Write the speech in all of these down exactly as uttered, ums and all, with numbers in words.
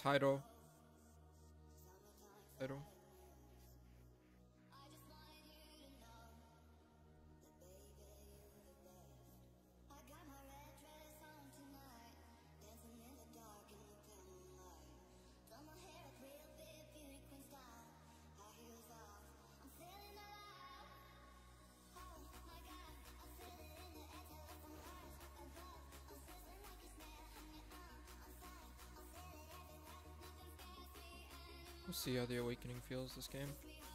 Title. Title. We'll see how the Awakening feels this game.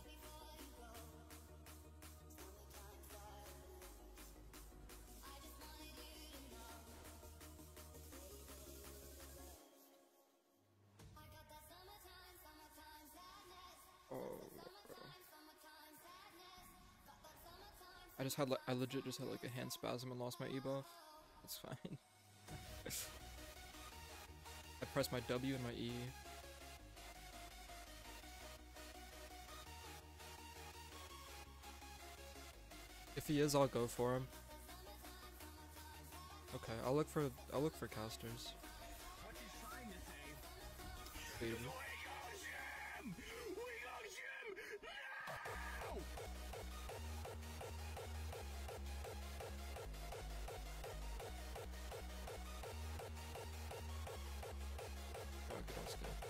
Oh, I just had like I legit just had like a hand spasm and lost my E buff. It's fine. I pressed my W and my E. If he is, I'll go for him. Okay, I'll look for I'll look for casters. Bait him. Oh, good, that's good.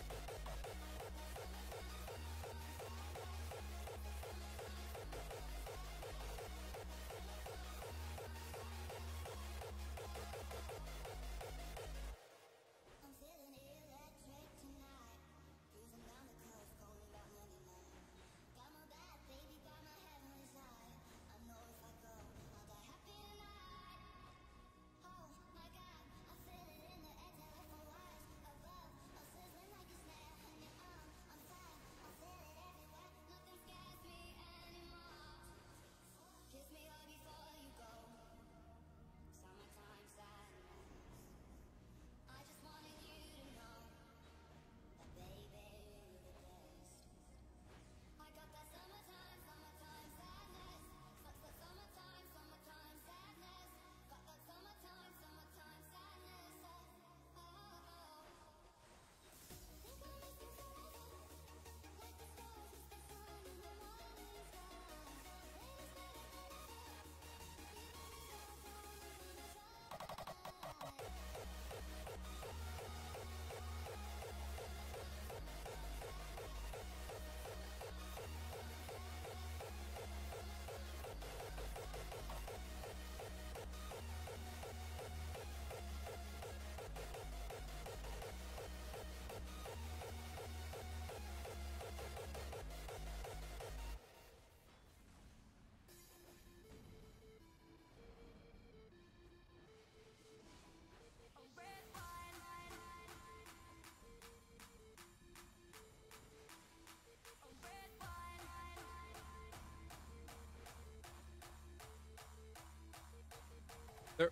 There.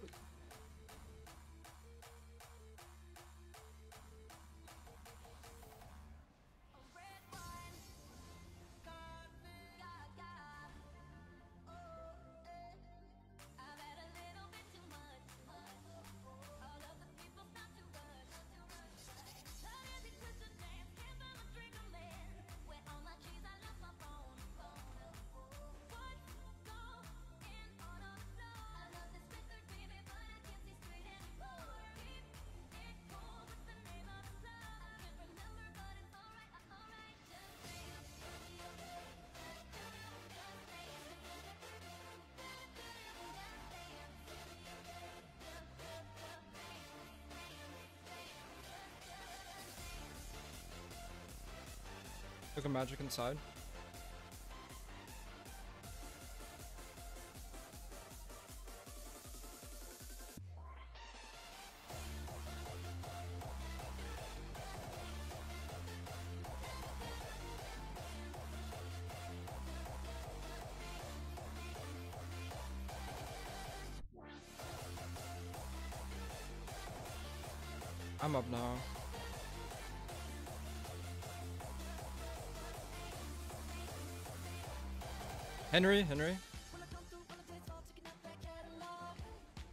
Took a magic inside. I'm up now. Henry, Henry.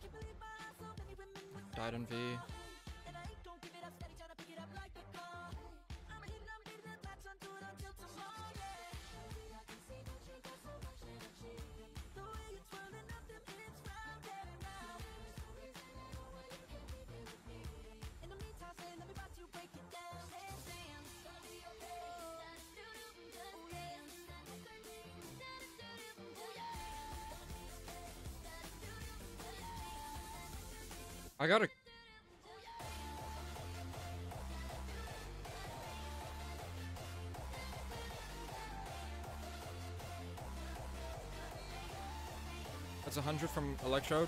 Died in V. I gotta. That's a hundred from Electrode.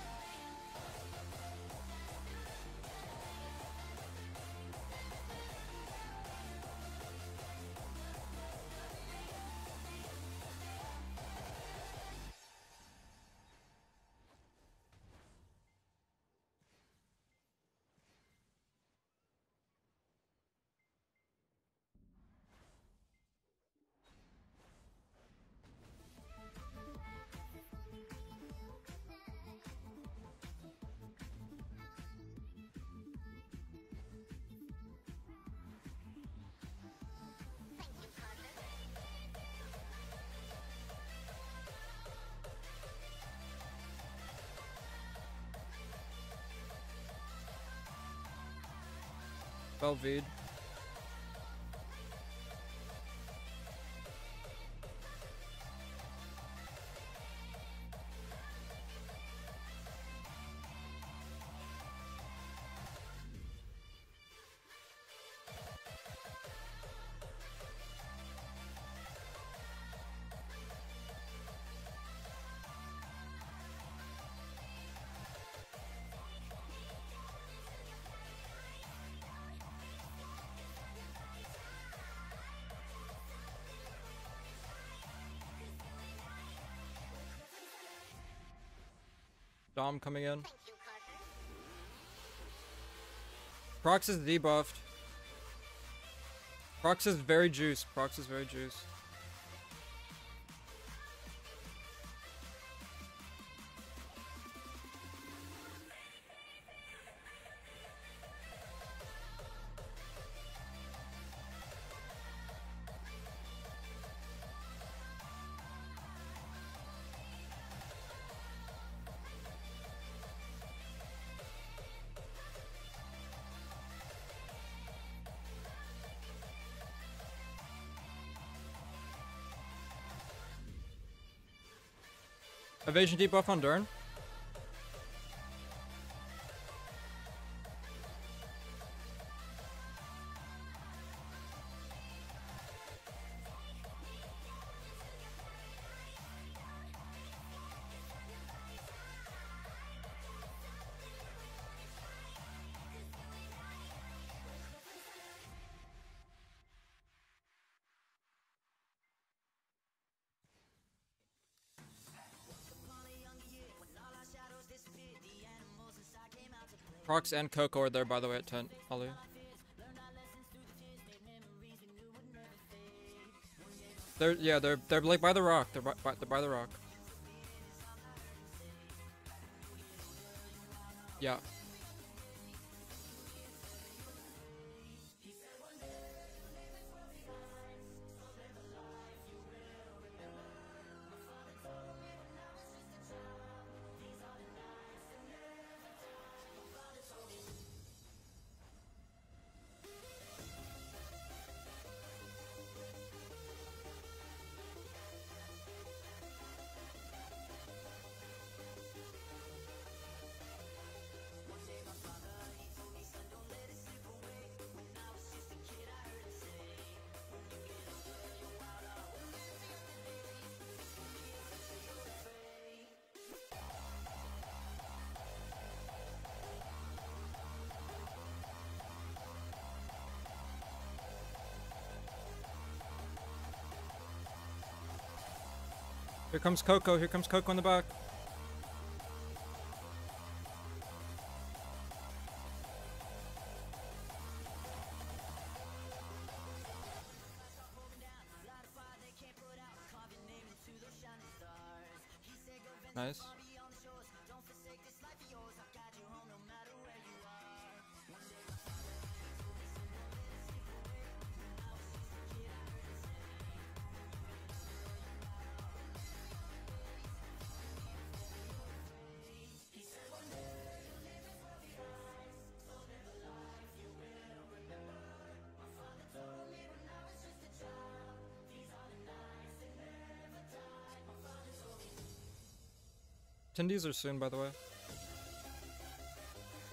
Belvede. Dom coming in. Prox is debuffed. Prox is very juiced. Prox is very juiced. Evasion debuff on Durn. Prox and Coco are there, by the way, at ten. Ollie. They're yeah, they're they're like by the rock. They're by, by they're by the rock. Yeah. Here comes Coco. Here comes Coco in the back. Nice. Tendies are soon, by the way.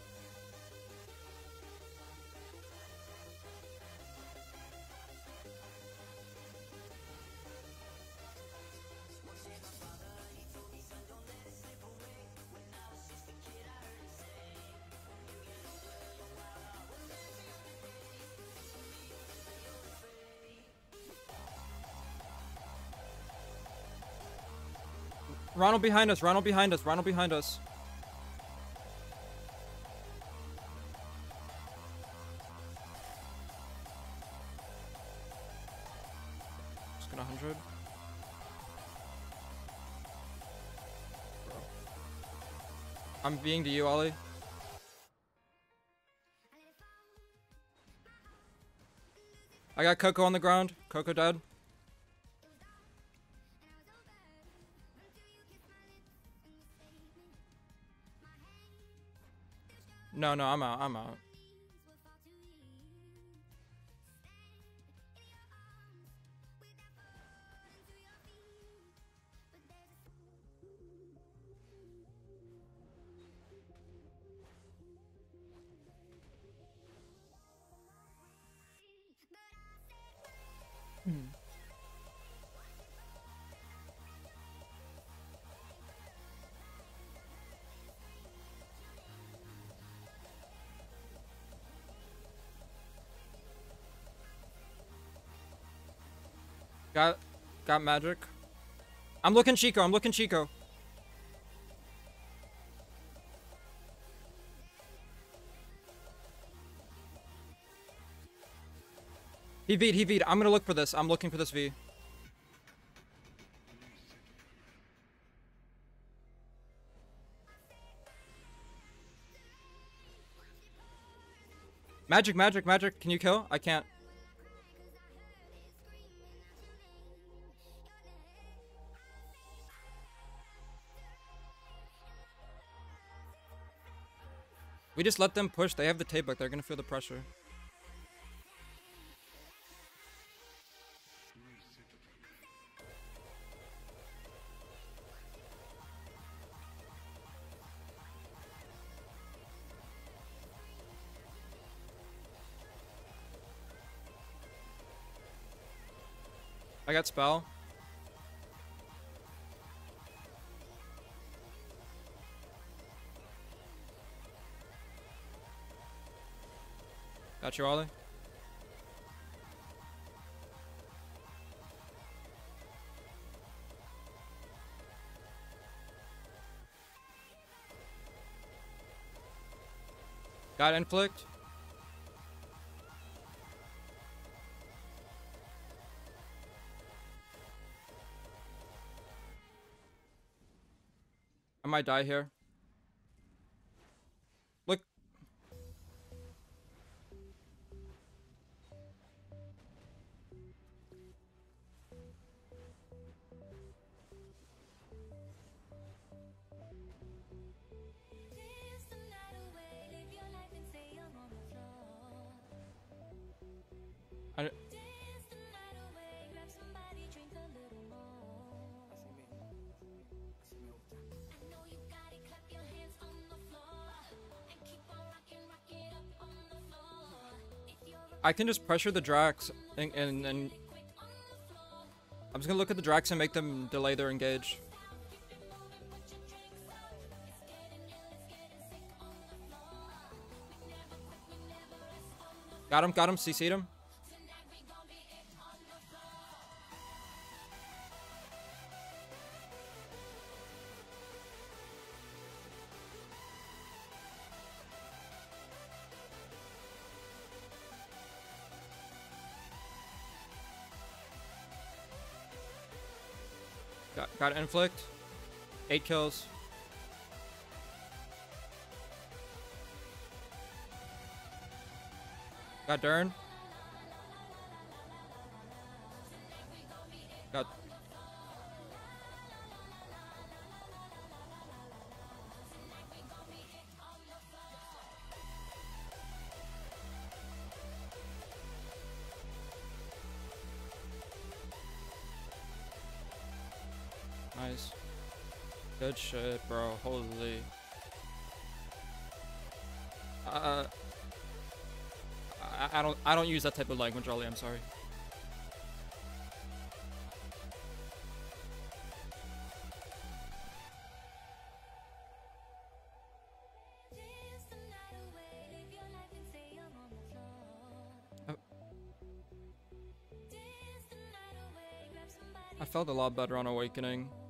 Ronald behind us, Ronald behind us, Ronald behind us. Just gonna one hundred. I'm being to you, Ollie. I got Coco on the ground. Coco dead. No, no, I'm out. I'm out. Hmm. Got, got magic. I'm looking Chico. I'm looking Chico. He V'd, he V'd. I'm gonna look for this. I'm looking for this V. Magic, magic, magic. Can you kill? I can't. We just let them push. They have the tape book. They're gonna feel the pressure. I got spell. Got you, Ollie. Got inflict. I might die here. Look. I I can just pressure the Drax and, and, and I'm just gonna look at the Drax and make them delay their engage. Got him, got him, C C'd him. Got, got inflict. Eight kills. Got Dern. Got. Nice. Good shit, bro. Holy. Uh, I, I don't. I don't use that type of language, Ollie. I'm sorry. I felt a lot better on Awakening.